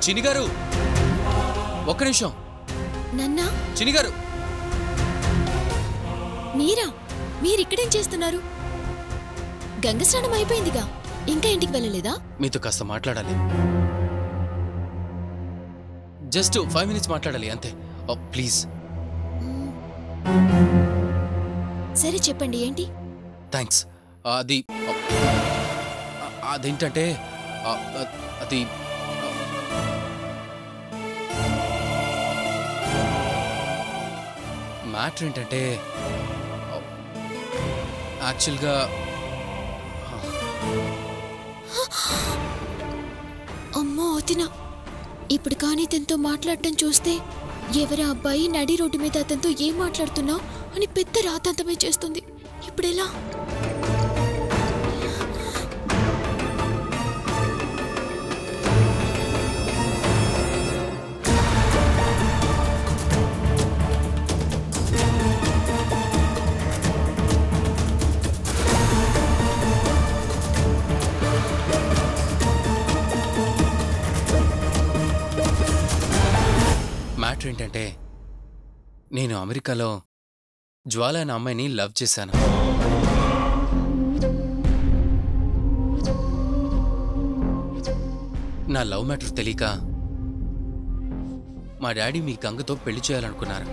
చిన్ని గారు ఒక్క నిమిషం. నన్నా? చిన్ని గారు మీరా? మీరిక్కడేం చేస్తున్నారు? గంగ స్నానం అయిపోయిందిగా, ఇంకా ఇంటికి వెళ్ళలేదా? మీతో కాస్త మాట్లాడాలి. జస్ట్ 5 minutes మాట్లాడాలి అంతే. ప్లీజ్. సరే చెప్పండి, ఏంటి? థ్యాంక్స్. అదేంటంటే అది మ్యాటర్ ఏంటంటే యాక్చువల్గా అమ్మో వదినా, ఇప్పుడు కానీ తనతో మాట్లాడటం చూస్తే ఎవరా అబ్బాయి నడి రోడ్డు మీద అతనితో ఏం మాట్లాడుతున్నావు అని పెద్ద రాతాంతమే చేస్తుంది. ఇప్పుడెలా? మ్యాటర్ ఏంటంటే నేను అమెరికాలో జ్వాల అనే అమ్మాయిని లవ్ చేశాను. నా లవ్ మ్యాటర్ తెలియక మా డాడీ మీ గంగతో పెళ్లి చేయాలనుకున్నారు.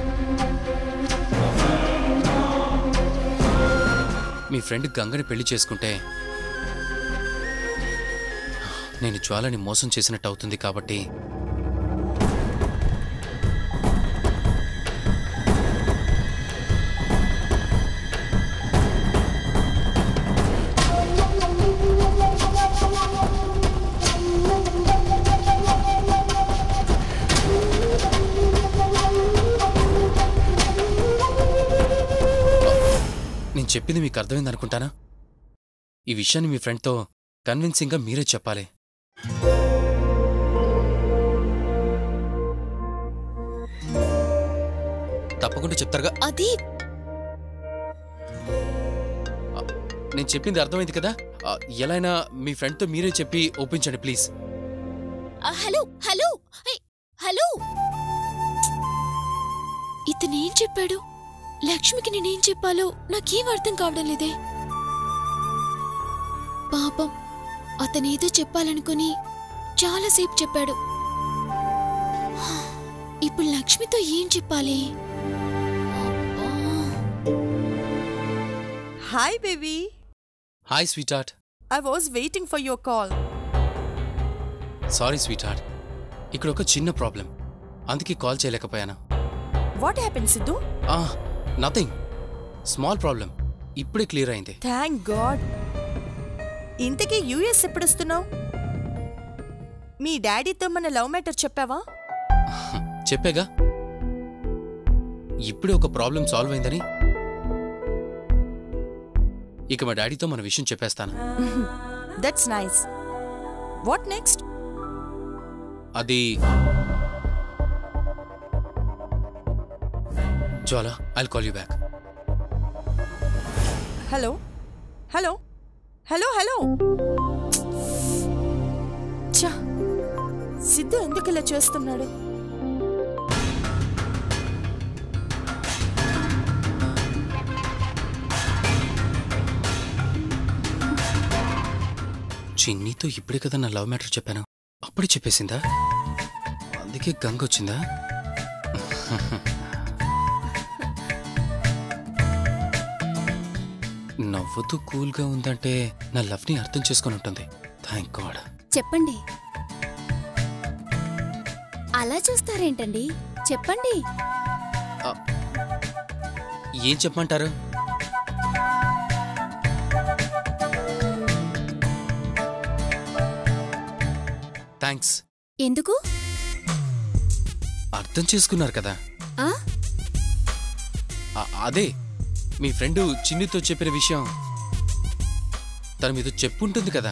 మీ ఫ్రెండ్ గంగని పెళ్లి చేసుకుంటే నేను జ్వాలని మోసం చేసినట్టు అవుతుంది. కాబట్టి నేను చెప్పింది మీకు అర్థమైంది అనుకుంటానా? ఈ విషయాన్ని మీ ఫ్రెండ్తో కన్విన్సింగ్గా మీరే చెప్పాలి. తప్పకుండా చెప్తారుగా? అది నేను చెప్పింది అర్థమైంది కదా? ఎలా అయినా మీ ఫ్రెండ్తో మీరే చెప్పి ఒప్పించండి ప్లీజ్. హలో హలో హలో, ఇతనేం చెప్పాడు? లక్ష్మికి నేనేం చెప్పాలో నాకేం అర్థం కావడం లేదే. పాపం, అతనేదో చెప్పాలనుకుని చాలాసేపు చెప్పాడు. ఇప్పుడు లక్ష్మితో ఏం చెప్పాలి? Hi baby. Hi sweetheart. I was waiting for your call. Sorry sweetheart. ఇక్కడ ఒక చిన్న ప్రాబ్లం, అందుకే కాల్ చేయలేకపోయాను. What happened Sidhu? Nothing, small problem. ఇప్పుడే క్లియర్ అయింది. Thank God. ఇంతకీ యూఎస్ ఎప్పుడొస్తున్నావు? మీ డాడీతో మన లవ్ మ్యాటర్ చెప్పావా? చెప్పాగా, ఇప్పుడే ఒక ప్రాబ్లం సాల్వ్ అయిందని. ఇక మా డాడీతో మన విషయం చెప్పేస్తాను. That's nice. What next? అది Jwala, I'll call you back. Hello hello hello hello. చా, సిద్ధు ఎందుకు ఇలా చేస్తున్నాడు? చిన్నీతో ఇప్పుడే కదా నా లవ్ మ్యాటర్ చెప్పాను, అప్పుడే చెప్పేసిందా? అందుకే గంగ వచ్చిందా? నవ్వుతూ కూల్గా ఉందంటే నా లవ్ని అర్థం చేసుకొని ఉంటుంది. Thank God. చెప్పండి. అలా చూస్తారేంటండి? చెప్పండి. ఏం చెప్పమంటారు? థ్యాంక్స్. ఎందుకు? అర్థం చేసుకున్నారు కదా. అదే మీ ఫ్రెండ్ చిన్నితో చెప్పిన విషయం తన మీతో చెప్పుంటుంది కదా,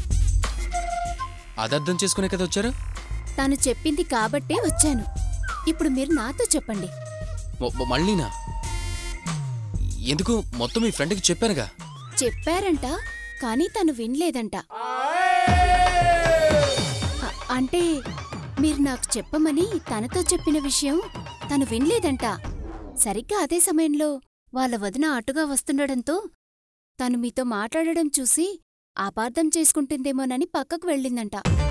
అది అర్థం చేసుకునే కదా వచ్చారు. తను చెప్పింది కాబట్టే వచ్చాను. ఇప్పుడు మీరు నాతో చెప్పండి. మళ్ళీనా? ఎందుకు? మొత్తం మీ ఫ్రెండ్కి చెప్పానుగా. చెప్పారంట, కానీ తను వినలేదంట. అంటే మీరు నాకు చెప్పమని తనతో చెప్పిన విషయం తను వినలేదంట. సరిగ్గా అదే సమయంలో వాళ్ళ వదిన అటుగా వస్తుండడంతో తను మీతో మాట్లాడడం చూసి అపార్థం చేసుకుంటుందేమోనని పక్కకు వెళ్ళిందంట.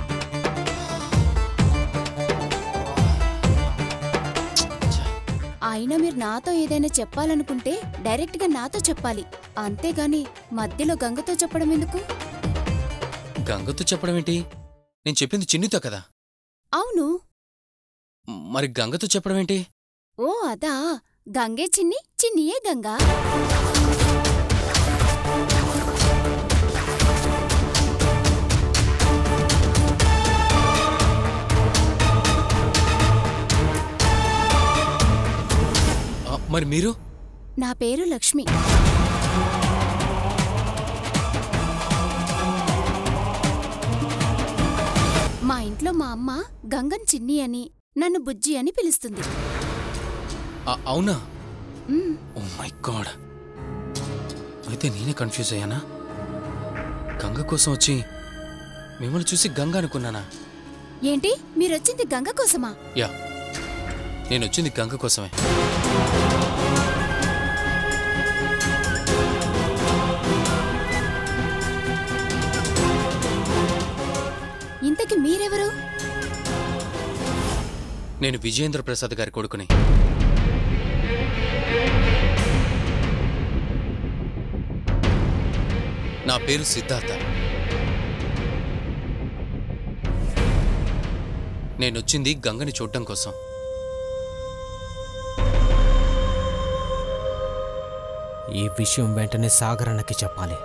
అయినా మీరు నాతో ఏదైనా చెప్పాలనుకుంటే డైరెక్ట్గా నాతో చెప్పాలి, అంతేగాని మధ్యలో గంగతో చెప్పడం ఎందుకు? గంగతో చెప్పడం ఏంటి? నేను చెప్పింది చిన్నితో కదా. అవును. మరి గంగతో చెప్పడం ఏంటి? ఓ అదా, గంగే చిన్ని, చిన్నియే గంగా. మరి మీరు? నా పేరు లక్ష్మి. మా ఇంట్లో మా అమ్మ గంగన్ చిన్ని అని, నన్ను బుజ్జి అని పిలుస్తుంది. అవునా? ఓ మై గాడ్, అయితే నేనే కన్ఫ్యూజ్ అయ్యానా? గంగ కోసం వచ్చి మిమ్మల్ని చూసి గంగ అనుకున్నానా? ఏంటి, మీరొచ్చింది గంగ కోసమా? యా, నేనొచ్చింది గంగ కోసమే. ఇంతకి మీరెవరు? నేను విజయేంద్ర ప్రసాద్ గారి కొడుకుని. నా పేరు సిద్ధార్థ. నేనొచ్చింది గంగని చూడటం కోసం. ఈ విషయం వెంటనే సాగరన్నకి చెప్పాలి.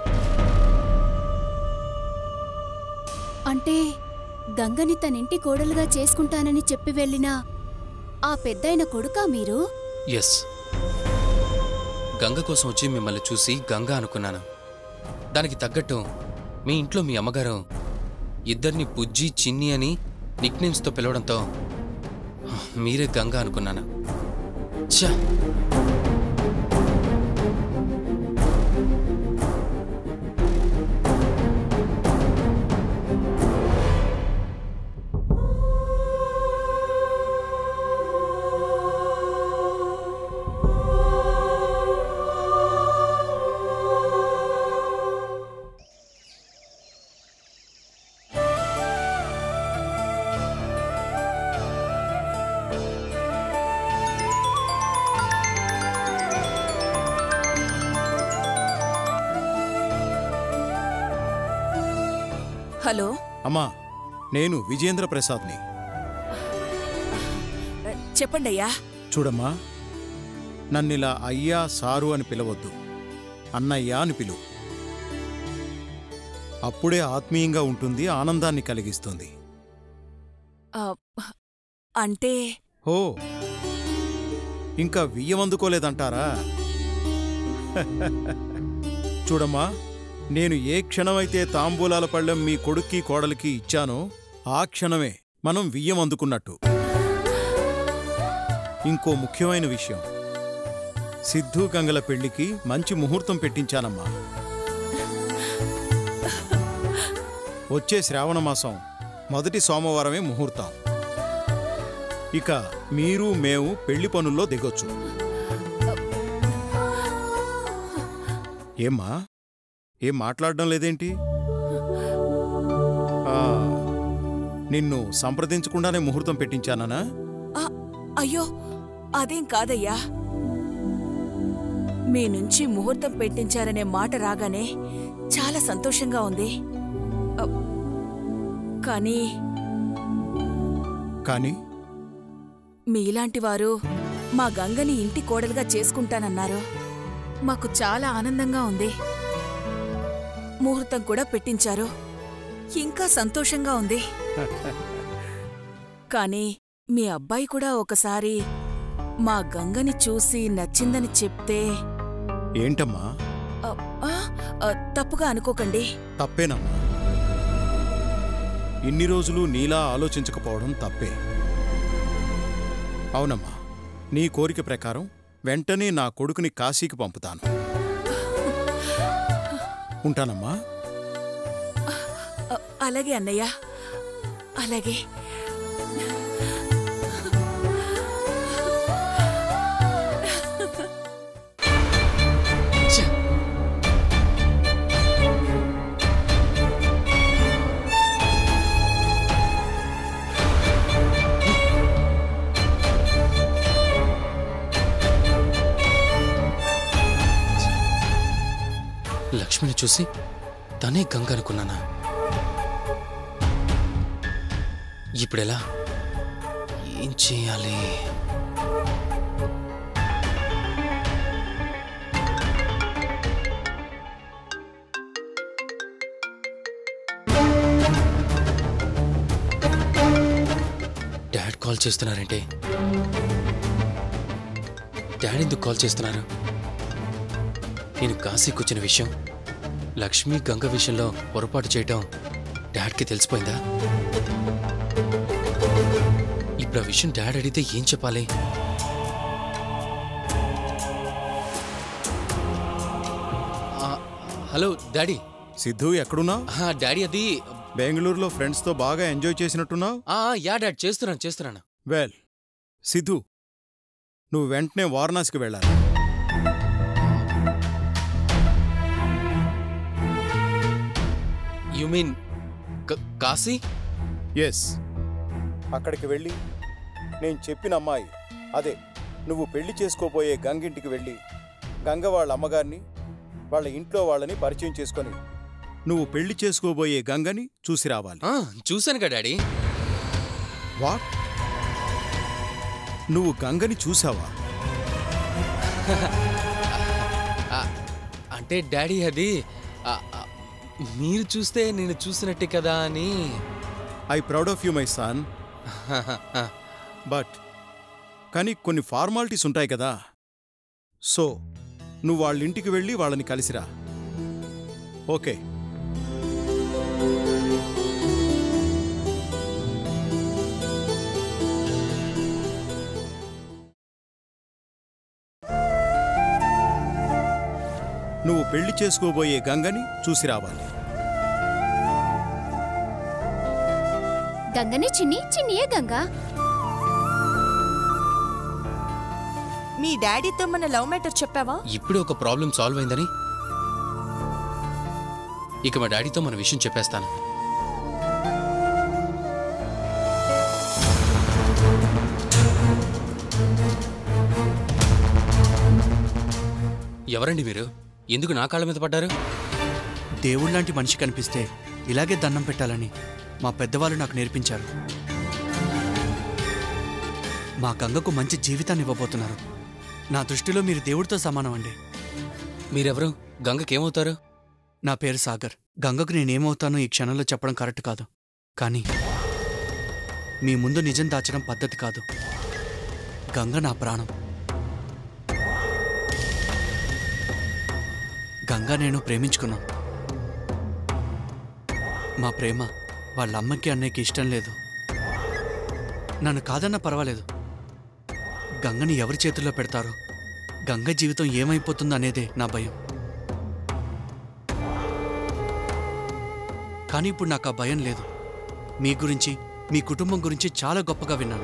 అంటే గంగని తనింటి కోడలుగా చేసుకుంటానని చెప్పి వెళ్ళిన ఆ పెద్దయిన కొడుకా మీరు? ఎస్, గంగ కోసం వచ్చి మిమ్మల్ని చూసి గంగ అనుకున్నాను. దానికి తగ్గట్టు మీ ఇంట్లో మీ అమ్మగారు ఇద్దరిని బుజ్జి, చిన్ని అని నిక్నేమ్స్తో పిలవడంతో మీరే గంగ అనుకున్నాను. ఛా, హలో అమ్మా, నేను విజయేంద్ర ప్రసాద్ని. చెప్పండయ్యా. చూడమ్మా, నన్నిలా అయ్యా సారు అని పిలవద్దు, అన్నయ్య అని పిలు. అప్పుడే ఆత్మీయంగా ఉంటుంది, ఆనందాన్ని కలిగిస్తుంది. అంటే హో, ఇంకా వియ్యమందుకోలేదంటారా? చూడమ్మా, నేను ఏ క్షణమైతే తాంబూలాల పళ్ళెం మీ కొడుక్కి కోడలికి ఇచ్చానో ఆ క్షణమే మనం వియ్యం అందుకున్నట్టు. ఇంకో ముఖ్యమైన విషయం, సిద్ధు గంగల పెళ్లికి మంచి ముహూర్తం పెట్టించానమ్మా. వచ్చే శ్రావణమాసం మొదటి సోమవారమే ముహూర్తం. ఇక మీరు మేము పెళ్లి పనుల్లో దిగొచ్చు. ఏమ్మా, ఏం మాట్లాడడం లేదేంటి? నిన్ను సంప్రదించకుండానే ముహూర్తం పెట్టించానా? అయ్యో, అదేం కాదయ్యా. మీ నుంచి ముహూర్తం పెట్టించారనే మాట రాగానే చాలా సంతోషంగా ఉంది. కానీ కానీ మీలాంటి వారు మా గంగని ఇంటి కోడలుగా చేసుకుంటానన్నారు. మాకు చాలా ఆనందంగా ఉంది. ముహూర్తం కూడా పెట్టించారు, ఇంకా సంతోషంగా ఉంది. కానీ మీ అబ్బాయి కూడా ఒకసారి మా గంగని చూసి నచ్చిందని చెప్తే. ఏంటమ్మా? తప్పుగా అనుకోకండి. తప్పేనమ్మా. ఇన్ని రోజులు నీలా ఆలోచించకపోవడం తప్పే. అవునమ్మా, నీ కోరిక ప్రకారం వెంటనే నా కొడుకుని కాశీకి పంపుతాను. ఉంటానమ్మా. అలాగే అన్నయ్య. అలాగే. లక్ష్మిని చూసి తనే గంగ అనుకున్నానా? ఇప్పుడెలా? ఏం చేయాలి? డాడ్ కాల్ చేస్తున్నారంటే డాడ్ ఎందుకు కాల్ చేస్తున్నారు? నేను కాశీకి వచ్చిన విషయం, లక్ష్మి గంగ విషయంలో పొరపాటు చేయటం డాడ్కి తెలిసిపోయిందా? ఇప్పుడు ఆ విషయం డాడ్ అడిగితే ఏం చెప్పాలి? Hello daddy. సిద్ధు ఎక్కడున్నావు? డాడీ అది బెంగళూరులో ఫ్రెండ్స్తో బాగా ఎంజాయ్ చేసినట్టున్నావు. యా డాడ్, చేస్తున్నాను. వెల్ సిద్ధు, నువ్వు వెంటనే వారణాసికి వెళ్ళాలి. You mean Kashi? ఎస్, అక్కడికి వెళ్ళి నేను చెప్పిన అమ్మాయి, అదే నువ్వు పెళ్లి చేసుకోబోయే గంగింటికి వెళ్ళి గంగ వాళ్ళ అమ్మగారిని, వాళ్ళ ఇంట్లో వాళ్ళని పరిచయం చేసుకొని నువ్వు పెళ్లి చేసుకోబోయే గంగని చూసి రావాలి. చూశానుగా డాడీ. వాట్? నువ్వు గంగని చూసావా? అంటే డాడీ అది మీరు చూస్తే నేను చూసినట్టే కదా అని. I proud of you my son. But కానీ కొన్ని ఫార్మాలిటీస్ ఉంటాయి కదా. సో నువ్వు వాళ్ళ ఇంటికి వెళ్ళి వాళ్ళని కలిసిరా. ఓకే? నువ్వు పెళ్లి చేసుకోబోయే గంగని చూసి రావాలి. గంగనే చిన్ని, చిన్నియే గంగా. మీ డాడీతో మన లవ్ మ్యాటర్ చెప్పావా? ఇప్పుడు ఒక ప్రాబ్లం సాల్వ్ అయిందని ఇక మా డాడీతో మన విషయం చెప్పేస్తాను. ఎవరండి మీరు? ఎందుకు నా కాళ్ళ మీద పడ్డారు? దేవుళ్లాంటి మనిషి కనిపిస్తే ఇలాగే దండం పెట్టాలని మా పెద్దవాళ్ళు నాకు నేర్పించారు. మా గంగకు మంచి జీవితాన్ని ఇవ్వబోతున్నారు. నా దృష్టిలో మీరు దేవుడితో సమానం అండి. మీరెవరు? గంగకేమవుతారు? నా పేరు సాగర్. గంగకు నేనేమవుతానో ఈ క్షణంలో చెప్పడం కరెక్ట్ కాదు. కానీ మీ ముందు నిజం దాచడం పద్ధతి కాదు. గంగ నా ప్రాణం. గంగ నేను ప్రేమించుకున్నాం. మా ప్రేమ వాళ్ళ అమ్మకి అన్నయ్యకి ఇష్టం లేదు. నన్ను కాదన్నా పర్వాలేదు. గంగని ఎవరి చేతుల్లో పెడతారో, గంగ జీవితం ఏమైపోతుందో అనేదే నా భయం. కానీ ఇప్పుడు నాకు ఆ భయం లేదు. మీ గురించి, మీ కుటుంబం గురించి చాలా గొప్పగా విన్నాను.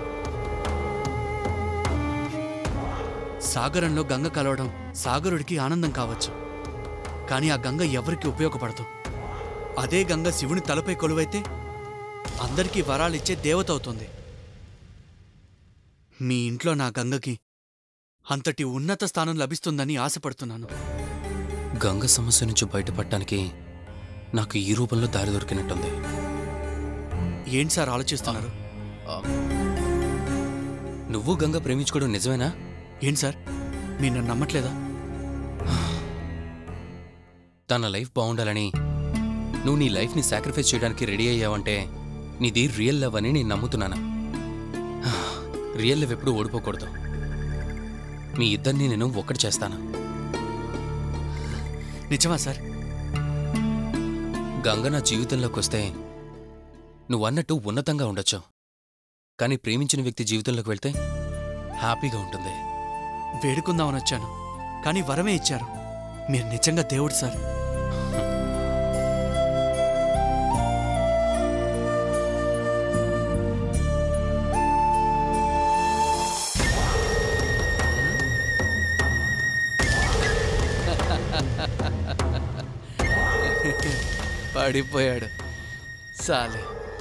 సాగరంలో గంగ కలవడం సాగరుడికి ఆనందం కావచ్చు, కానీ ఆ గంగ ఎవరికి ఉపయోగపడదు. అదే గంగ శివుని తలపై కొలువైతే అందరికీ వరాలిచ్చే దేవత అవుతుంది. మీ ఇంట్లో నా గంగకి అంతటి ఉన్నత స్థానం లభిస్తుందని ఆశపడుతున్నాను. గంగ సమస్య నుంచి బయటపడటానికి నాకు ఈ రూపంలో దారి దొరికినట్టుంది. ఏంటి సార్ ఆలోచిస్తున్నారు? నువ్వు గంగ ప్రేమించుకోవడం నిజమేనా? ఏంటి సార్, మీరు నన్ను నమ్మట్లేదా? తన లైఫ్ బాగుండాలని నువ్వు నీ లైఫ్ని సాక్రిఫైస్ చేయడానికి రెడీ అయ్యావంటే నీది రియల్ లవ్ అని నేను నమ్ముతున్నాను. రియల్ లవ్ ఎప్పుడు ఓడిపోకూడదు. మీ ఇద్దరిని నేను ఒక్కటి చేస్తాను. నిజమా సార్? గంగ నా జీవితంలోకి వస్తే నువ్వన్నట్టు ఉన్నతంగా ఉండొచ్చు, కానీ ప్రేమించిన వ్యక్తి జీవితంలోకి వెళ్తే హ్యాపీగా ఉంటుంది. వేడుకుందామని వచ్చాను, కానీ వరమే ఇచ్చారు. మీరు నిజంగా దేవుడు సార్. పడిపోయాడు సాలే.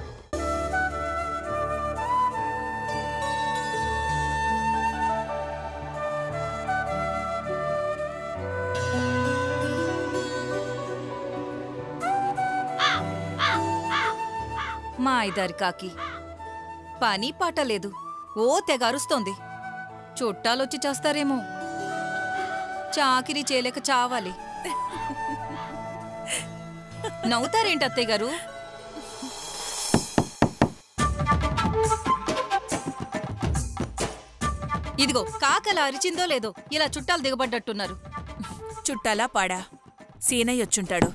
మా ఐదారి కాకి పని పాట లేదు, ఓ తెగ అరుస్తోంది. చుట్టాలొచ్చి చేస్తారేమో, చాకిరీ చేయలేక చావాలి. నవ్వుతారేంటి అత్తయ్య గారు? ఇదిగో కాకలా అరిచిందో లేదో ఇలా చుట్టాలు దిగబడ్డట్టున్నారు. చుట్టాలా పాడా? సీనయ్య వచ్చుంటాడు.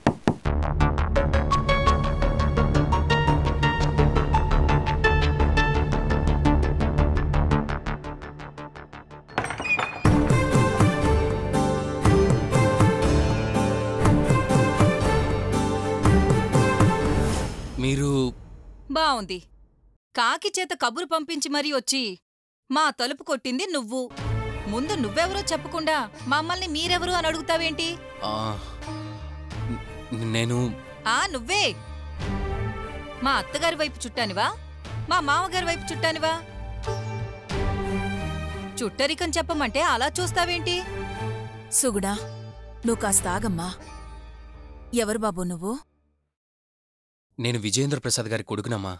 మీరు బావుంది. కాకి చేత కబురు పంపించి మరీ వచ్చి మా తలుపు కొట్టింది నువ్వు. ముందు నువ్వెవరో చెప్పకుండా మమ్మల్ని మీరెవరు అని అడుగుతావేంటి? ఆ, నేను నువ్వే. మా అత్తగారి వైపు చుట్టానివా, మా మామగారి వైపు చుట్టానివా? చుట్టరికం చెప్పమంటే అలా చూస్తావేంటి? సుగుణా, నువ్వు కాస్త ఆగమ్మా. ఎవరు బాబు నువ్వు? నేను విజయేంద్ర ప్రసాద్ గారి కొడుకునమ్మా.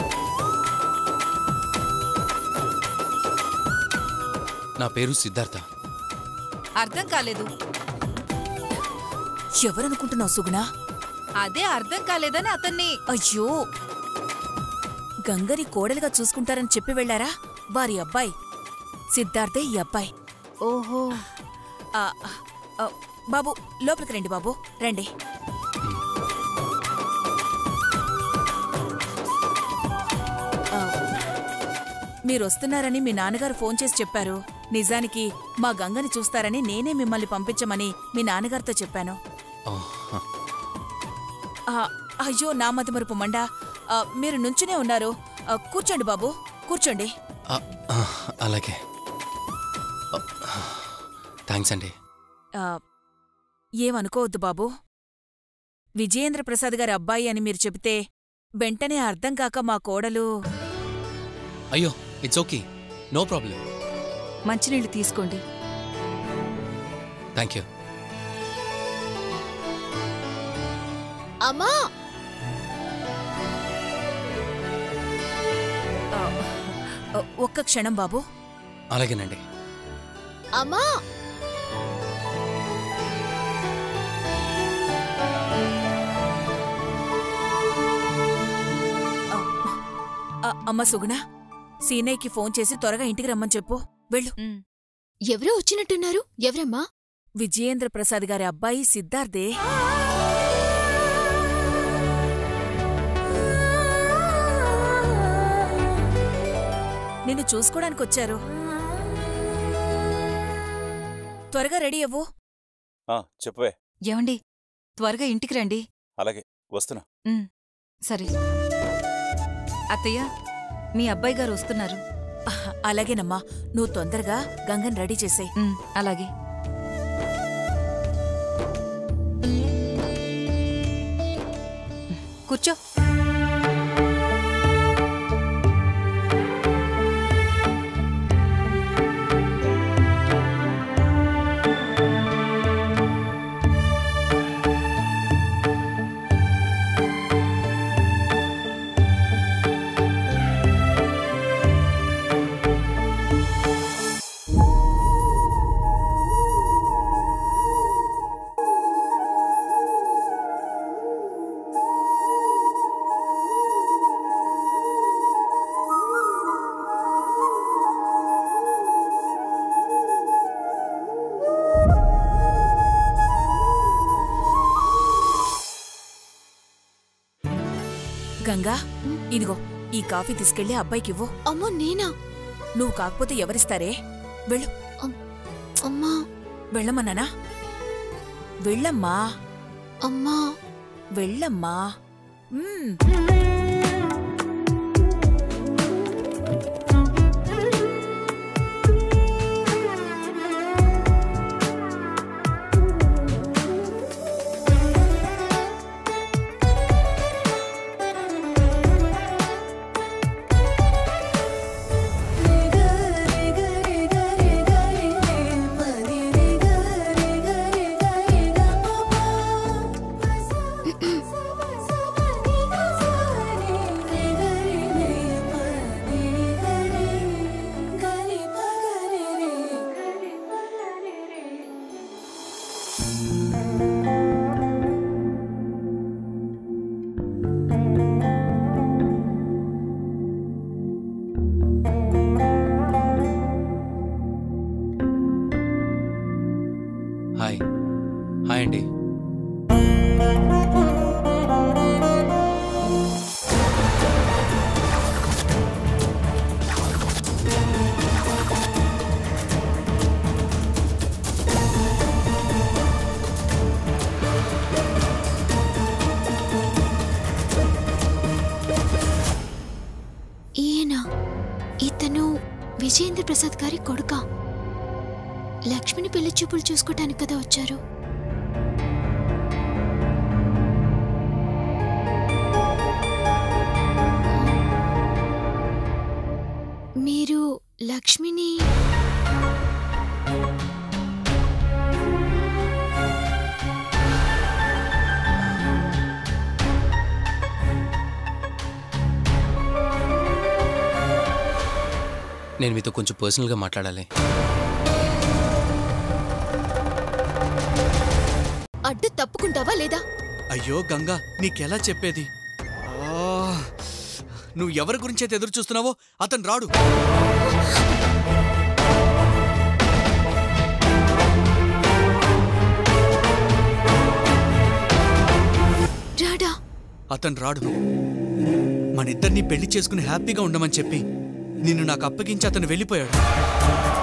నా పేరు సిద్ధార్థ. అర్థం కాలేదు. ఎవరనుకుంటున్నావు సుగుణా? అదే అర్థం కాలేదని అతన్ని. అయ్యో, గంగని కోడలిగా చూసుకుంటారని చెప్పి వెళ్లారా? వారి అబ్బాయి సిద్ధార్థే ఈ అబ్బాయి. ఓహో. బాబు లోపలికి రండి బాబు, రండి. మీరొస్తున్నారని మీ నాన్నగారు ఫోన్ చేసి చెప్పారు. నిజానికి మా గంగని చూస్తారని నేనే మిమ్మల్ని పంపించమని మీ నాన్నగారితో చెప్పాను. అయ్యో, నా మతిమరుపు మండా. మీరు నుంచునే ఉన్నారు. కూర్చోండి బాబు, కూర్చోండి. అలాగే, థ్యాంక్స్ అండి. ఏమనుకోవద్దు బాబు. విజయేంద్ర ప్రసాద్ గారి అబ్బాయి అని మీరు చెబితే వెంటనే అర్థం కాక మా కోడలు. అయ్యో, ఇట్స్ ఓకే, నో ప్రాబ్లం. మంచినీళ్ళు తీసుకోండి. Thank you. అమ్మా, ఒక్క క్షణం బాబు. అలాగేనండి. అమ్మా, అమ్మ సుగుణ, సీనయ్యకి ఫోన్ చేసి త్వరగా ఇంటికి రమ్మని చెప్పు. వెళ్ళు. ఎవరో వచ్చినట్టున్నారు. ఎవరమ్మా? విజయేంద్ర ప్రసాద్ గారి అబ్బాయి సిద్ధార్థే. నిన్ను చూసుకోడానికొచ్చారు. త్వరగా రెడీ అవ్వు. చెప్పవే. ఏమండి, త్వరగా ఇంటికి రండి. అలాగే వస్తున్నా. సరే. అత్తయ్య, మీ అబ్బాయి గారు వస్తున్నారు. అలాగేనమ్మా, నువ్వు తొందరగా గంగన్ రెడీ చేసేయ్. అలాగే. కూర్చో. గంగా, ఇదిగో ఈ కాఫీ తీసుకెళ్లి అబ్బాయికివ్వు. అమ్మో, నేనా? నువ్వు కాకపోతే ఎవరిస్తారే? వెళ్ళు. అమ్మా, వెళ్ళమన్నానా? వెళ్ళమ్మా. అమ్మా, వెళ్ళమ్మా. హాయ్ హాయ్ అండి. ఈయన ఇతను విజయేంద్ర ప్రసాద్ గారి కొడుక. లక్ష్మిని పెళ్లి చూపులు చూసుకోవటానికి కదా వచ్చారు. మీరు లక్ష్మిని నేను మీతో కొంచెం పర్సనల్గా మాట్లాడాలి. అడ్డు తప్పుకుంటావా లేదా? అయ్యో గంగా, నీకెలా చెప్పేది? నువ్వు ఎవరి గురించైతే ఎదురు చూస్తున్నావో అతను రాడు. రాడా? అతను రాడు. మనిద్దరినీ పెళ్లి చేసుకుని హ్యాపీగా ఉండమని చెప్పి నిన్ను నాకు అప్పగించి అతను వెళ్ళిపోయాడు.